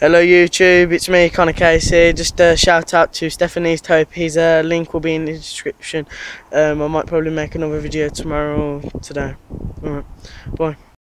Hello YouTube, it's me, Connor Casey. Just a shout out to Stefan East Hope. His link will be in the description. I might probably make another video tomorrow or today. Alright, bye.